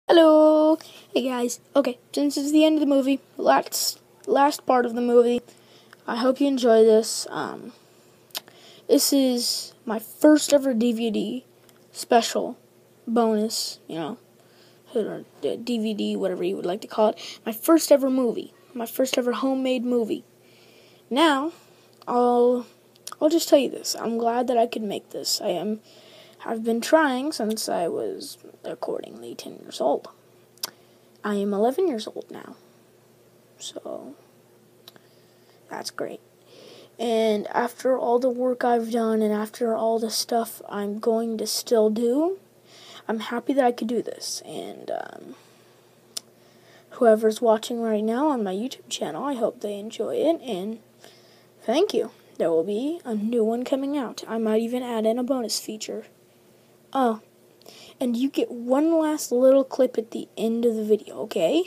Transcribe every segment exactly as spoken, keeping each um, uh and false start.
Hello! Hey guys. Okay, since it's the end of the movie, last, last part of the movie, I hope you enjoy this. Um, this is my first ever D V D special bonus, you know, or D V D, whatever you would like to call it. My first ever movie. My first ever homemade movie. Now, I'll, I'll just tell you this. I'm glad that I could make this. I am... I've been trying since I was, accordingly, ten years old. I am eleven years old now. So, that's great. And after all the work I've done and after all the stuff I'm going to still do, I'm happy that I could do this. And um, whoever's watching right now on my YouTube channel, I hope they enjoy it. And thank you. There will be a new one coming out. I might even add in a bonus feature. Oh, and you get one last little clip at the end of the video, okay?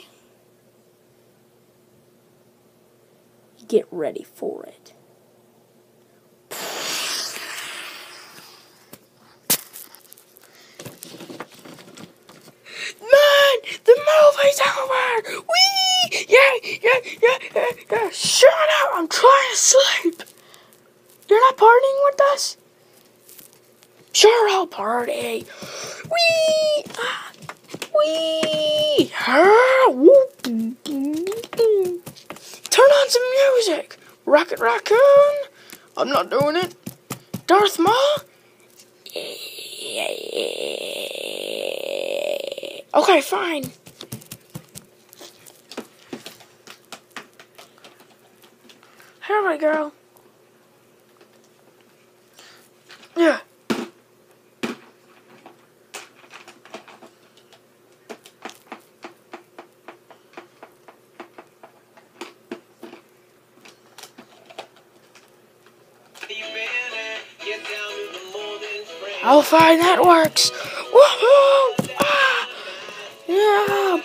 Get ready for it. Man, the movie's over! Whee! Yeah, yeah, yeah, yeah, yeah. Shut up! I'm trying to sleep. You're not partying with us? Sure, I'll party. Wee! Ah, wee! Ah, whoop. Turn on some music. Rocket Raccoon. I'm not doing it. Darth Maul. Okay, fine. Here we go. Yeah. I'll find that works. Woohoo! Ah! Yeah.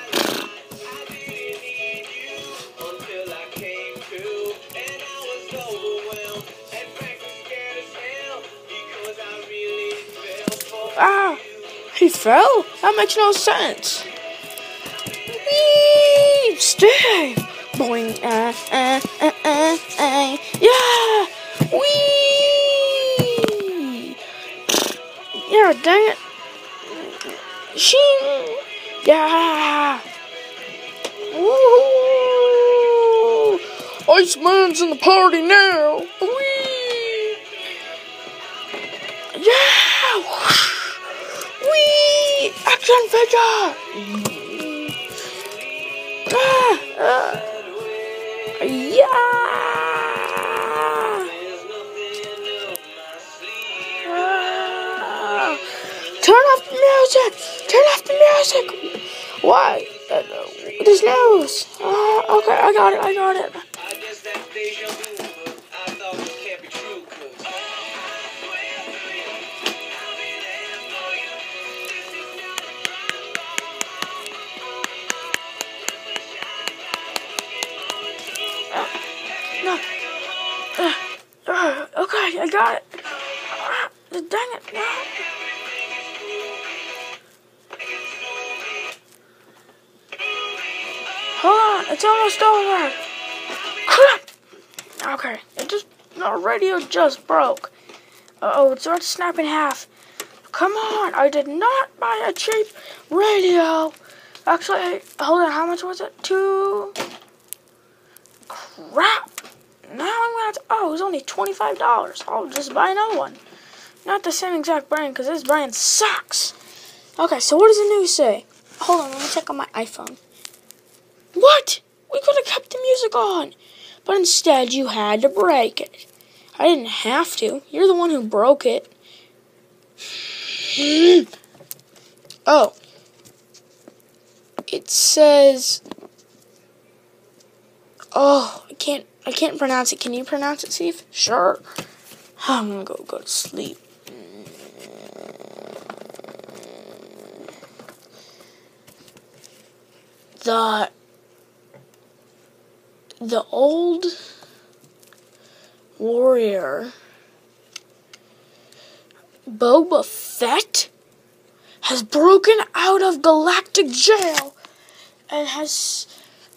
Ah! He fell? That makes no sense. Whee! Stay! Boing! Uh, uh, uh, uh, uh. Yeah! Whee! Yeah, dang it. Shing! Yeah! Woohoo! Iceman's in the party now! Whee! Yeah! Whee! Action figure! Ah! Uh, yeah! Turn off the music! Turn off the music! Why? Uh, there's news. Uh, okay, I got it, I got it. Uh, no. Uh, uh, okay, I got it. Uh, dang it, no. Hold on, it's almost over. Crap! Okay, it just, the radio just broke. Uh oh, it's about to snap in half. Come on, I did not buy a cheap radio. Actually, hold on, how much was it? Two. Crap! Now I'm gonna have to, oh, it was only twenty-five dollars. I'll just buy another one. Not the same exact brand, because this brand sucks. Okay, so what does the news say? Hold on, let me check on my iPhone. What? We could have kept the music on. But instead, you had to break it. I didn't have to. You're the one who broke it. Oh. It says... Oh, I can't, I can't pronounce it. Can you pronounce it, Steve? Sure. I'm gonna go, go to sleep. The... The old warrior Boba Fett has broken out of galactic jail and has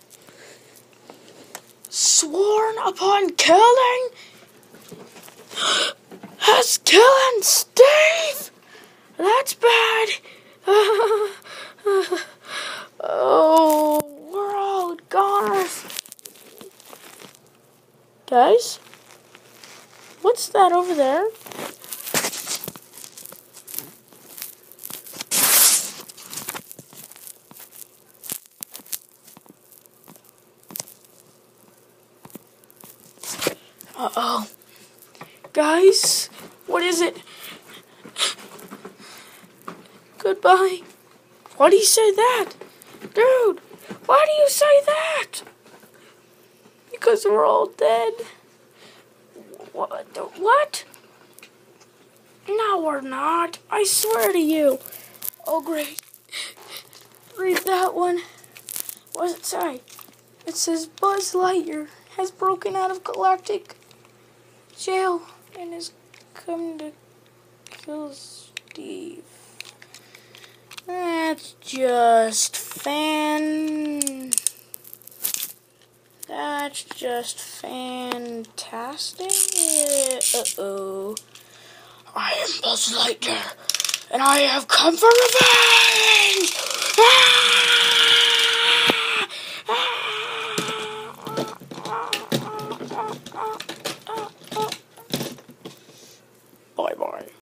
sworn upon killing, has killing Steve. That's bad. Oh, we're all goners. Guys, what's that over there? Uh-oh. Guys, what is it? Goodbye. Why do you say that? Dude, why do you say that? Because we're all dead. What? What? No, we're not. I swear to you. Oh, great. Read that one. What does it say? It says Buzz Lightyear has broken out of galactic jail and has come to kill Steve. That's just fan... That's just fantastic. Uh-oh. I am Buzz Lightyear, and I have come for revenge!